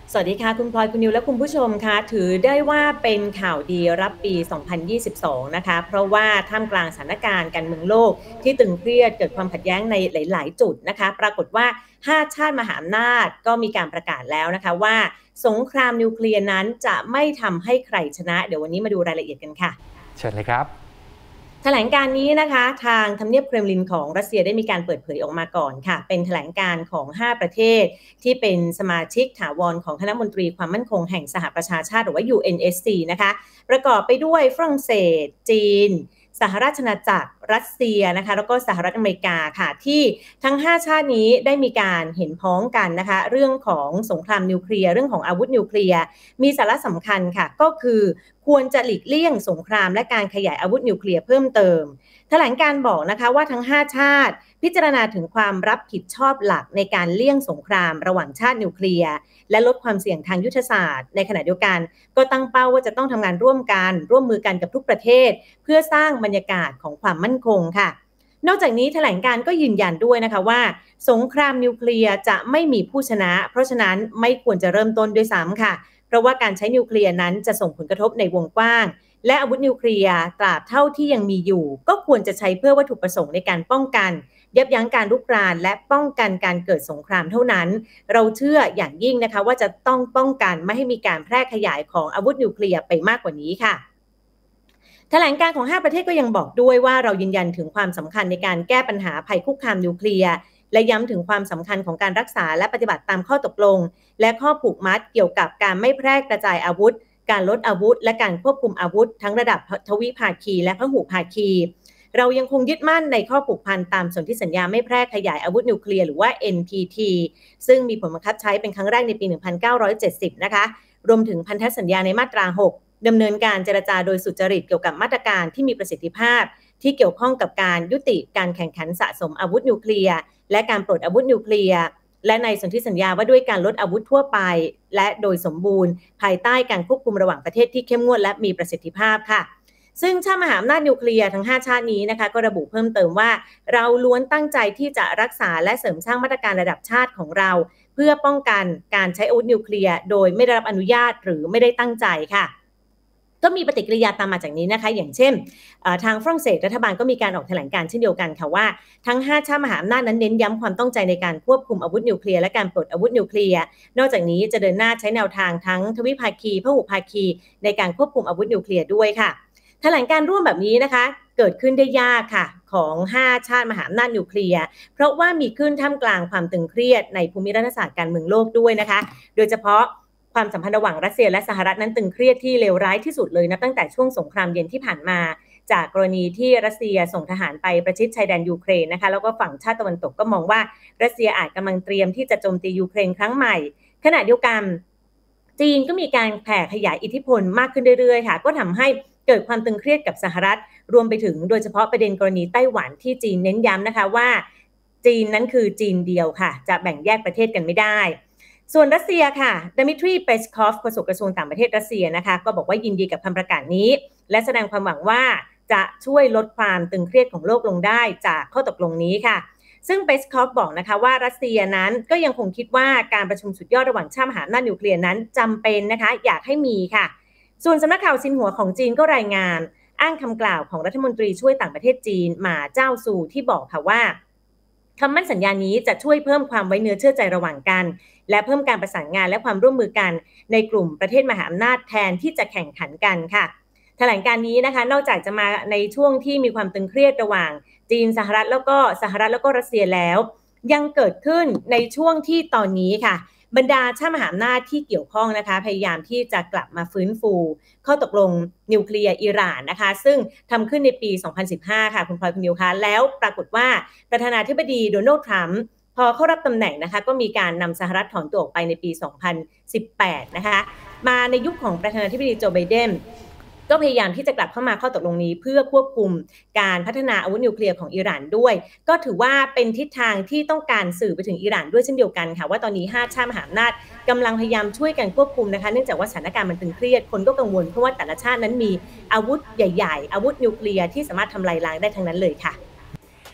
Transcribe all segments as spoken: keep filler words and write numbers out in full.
สวัสดีค่ะคุณพลอยคุณนิวและคุณผู้ชมค่ะถือได้ว่าเป็นข่าวดีรับปี สองพันยี่สิบสอง นะคะเพราะว่าท่ามกลางสถานการณ์การเมืองโลกที่ตึงเครียดเกิดความขัดแย้งในหลายๆจุดนะคะปรากฏว่าห้าชาติมหาอำนาจก็มีการประกาศแล้วนะคะว่าสงครามนิวเคลียร์นั้นจะไม่ทำให้ใครชนะเดี๋ยววันนี้มาดูรายละเอียดกันค่ะเชิญเลยครับแถลงการนี้นะคะทางทำเนียบเครมลินของรัสเซียได้มีการเปิดเผยออกมาก่อนค่ะเป็นแถลงการของห้าประเทศที่เป็นสมาชิกถาวรของคณะมนตรีความมั่นคงแห่งสหประชาชาติหรือว่า ยู เอ็น เอส ซี นะคะประกอบไปด้วยฝรั่งเศสจีนสหราชอาณาจักรรัสเซียนะคะแล้วก็สหรัฐอเมริกาค่ะที่ทั้งห้าชาตินี้ได้มีการเห็นพ้องกันนะคะเรื่องของสงครามนิวเคลียร์เรื่องของอาวุธนิวเคลียร์มีสาระสำคัญค่ะก็คือควรจะหลีกเลี่ยงสงครามและการขยายอาวุธนิวเคลียร์เพิ่มเติมแถลงการบอกนะคะว่าทั้งห้าชาติพิจารณาถึงความรับผิดชอบหลักในการเลี่ยงสงครามระหว่างชาตินิวเคลียร์และลดความเสี่ยงทางยุทธศาสตร์ในขณะเดียวกันก็ตั้งเป้าว่าจะต้องทำงานร่วมกันร่วมมือกันกับทุกประเทศเพื่อสร้างบรรยากาศของความมั่นคงค่ะนอกจากนี้แถลงการก็ยืนยันด้วยนะคะว่าสงครามนิวเคลียร์จะไม่มีผู้ชนะเพราะฉะนั้นไม่ควรจะเริ่มต้นด้วยซ้ำค่ะเพราะว่าการใช้นิวเคลียร์นั้นจะส่งผลกระทบในวงกว้างและอาวุธนิวเคลียร์ตราบเท่าที่ยังมีอยู่ก็ควรจะใช้เพื่อวัตถุประสงค์ในการป้องกันยับยั้งการลุกรานและป้องกันการเกิดสงครามเท่านั้นเราเชื่ออย่างยิ่งนะคะว่าจะต้องป้องกันไม่ให้มีการแพร่ขยายของอาวุธนิวเคลียร์ไปมากกว่านี้ค่ะแถลงการของห้าประเทศก็ยังบอกด้วยว่าเรายืนยันถึงความสำคัญในการแก้ปัญหาภัยคุกคามนิวเคลียร์และย้ำถึงความสำคัญของการรักษาและปฏิบัติตามข้อตกลงและข้อผูกมัดเกี่ยวกับการไม่แพร่กระจายอาวุธการลดอาวุธและการควบคุมอาวุธทั้งระดับทวิภาคีและพหุภาคีเรายังคงยึดมั่นในข้อผูกพันตามสนธิสัญญาไม่แพร่ขยายอาวุธนิวเคลียร์หรือว่า เอ็น พี ที ซึ่งมีผลบังคับใช้เป็นครั้งแรกในปี หนึ่งพันเก้าร้อยเจ็ดสิบ นะคะรวมถึงพันธสัญญาในมาตรา หกดำเนินการเจรจาโดยสุจริตเกี่ยวกับมาตรการที่มีประสิทธิภาพที่เกี่ยวข้องกับการยุติการแข่งขันสะสมอาวุธนิวเคลียร์และการปลดอาวุธนิวเคลียร์และในสนธิสัญญาว่าด้วยการลดอาวุธทั่วไปและโดยสมบูรณ์ภายใต้การควบคุมระหว่างประเทศที่เข้มงวดและมีประสิทธิภาพค่ะซึ่งชาติมหาอำนาจนิวเคลียร์ทั้งห้าชาตินี้นะคะก็ระบุเพิ่มเติมว่าเราล้วนตั้งใจที่จะรักษาและเสริมสร้างมาตรการระดับชาติของเราเพื่อป้องกันการใช้อาวุธนิวเคลียร์โดยไม่ได้รับอนุญาตหรือไม่ได้ตั้งใจค่ะก็มีปฏิกิริยาตามมาจากนี้นะคะอย่างเช่นทางฝรั่งเศสรัฐบาลก็มีการออกแถลงการณ์เช่นเดียวกันค่ะว่าทั้งห้าชาติมหาอำนาจนั้นเน้นย้ำความต้องใจในการควบคุมอาวุธนิวเคลียร์และการปลดอาวุธนิวเคลียร์นอกจากนี้จะเดินหน้าใช้แนวทางทั้งทวิภาคีพหุภาคีในการควบคุมอาวุธนิวเคลียร์ด้วยค่ะแถลงการร่วมแบบนี้นะคะเกิดขึ้นได้ยากค่ะของห้าชาติมหาอำนาจนิวเคลียร์เพราะว่ามีขึ้นท่ามกลางความตึงเครียดในภูมิรัฐศาสตร์การเมืองโลกด้วยนะคะโดยเฉพาะความสัมพันธ์ระหว่างรัสเซียและสหรัฐนั้นตึงเครียดที่เลวร้ายที่สุดเลยนะตั้งแต่ช่วงสงครามเย็นที่ผ่านมาจากกรณีที่รัสเซียส่งทหารไปประชิดชายแดนยูเครนนะคะแล้วก็ฝั่งชาติตะวันตกก็มองว่ารัสเซียอาจกำลังเตรียมที่จะโจมตียูเครนครั้งใหม่ขณะเดียวกันจีนก็มีการแผ่ขยายอิทธิพลมากขึ้นเรื่อยๆค่ะก็ทำให้เกิดความตึงเครียดกับสหรัฐรวมไปถึงโดยเฉพาะประเด็นกรณีไต้หวันที่จีนเน้นย้ำนะคะว่าจีนนั้นคือจีนเดียวค่ะจะแบ่งแยกประเทศกันไม่ได้ส่วนรัสเซียค่ะดมิทรีเปสคอฟโฆษกกระทรวงต่างประเทศรัสเซียนะคะก็บอกว่ายินดีกับคำประกาศนี้และแสดงความหวังว่าจะช่วยลดความตึงเครียดของโลกลงได้จากข้อตกลงนี้ค่ะซึ่งเปสคอฟบอกนะคะว่ารัสเซียนั้นก็ยังคงคิดว่าการประชุมสุดยอดระหว่างชาติมหาอำนาจนิวเคลียร์นั้นจำเป็นนะคะอยากให้มีค่ะส่วนสำนักข่าวซินหัวของจีนก็รายงานอ้างคำกล่าวของรัฐมนตรีช่วยต่างประเทศจีนหม่าเจ้าซูที่บอกค่ะว่าคำมั่นสัญญานี้จะช่วยเพิ่มความไว้เนื้อเชื่อใจระหว่างกันและเพิ่มการประสานงานและความร่วมมือกันในกลุ่มประเทศมหาอำนาจแทนที่จะแข่งขันกันค่ะแถลงการนี้นะคะนอกจากจะมาในช่วงที่มีความตึงเครียดระหว่างจีนสหรัฐแล้วก็สหรัฐแล้วก็รัสเซียแล้วยังเกิดขึ้นในช่วงที่ตอนนี้ค่ะบรรดาชาติมหาอำนาจที่เกี่ยวข้องนะคะพยายามที่จะกลับมาฟื้นฟูข้อตกลงนิวเคลียร์อิหร่านนะคะซึ่งทำขึ้นในปีสองพันสิบห้าค่ะคุณพลอยคุณนิวคะแล้วปรากฏว่าประธานาธิบดีโดนัลด์ทรัมป์พอเข้ารับตำแหน่งนะคะก็มีการนำสหรัฐถอนตัวออกไปในปีสองพันสิบแปดนะคะมาในยุคของประธานาธิบดีโจไบเดนก็พยายามที่จะกลับเข้ามาข้อตกลงนี้เพื่อควบคุมการพัฒนาอาวุธนิวเคลียร์ของอิหร่านด้วยก็ถือว่าเป็นทิศทางที่ต้องการสื่อไปถึงอิหร่านด้วยเช่นเดียวกันค่ะว่าตอนนี้ห้าชาติมหาอำนาจกำลังพยายามช่วยกันควบคุมนะคะเนื่องจากว่าสถานการณ์มันตึงเครียดคนก็กังวลเพราะว่าแต่ละชาตินั้นมีอาวุธใหญ่ๆอาวุธนิวเคลียร์ที่สามารถทำลายล้างได้ทั้งนั้นเลยค่ะ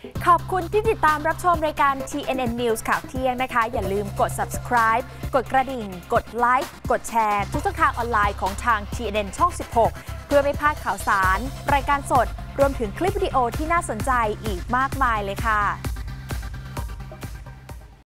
ขอบคุณที่ติดตามรับชมรายการ ที เอ็น เอ็น News ข่าวเที่ยงนะคะอย่าลืมกด subscribe กดกระดิ่งกดไลค์กดแชร์ทุกช่องทางออนไลน์ของทาง ที เอ็น เอ็น ช่อง สิบหก เพื่อไม่พลาดข่าวสารรายการสดรวมถึงคลิปวิดีโอที่น่าสนใจอีกมากมายเลยค่ะ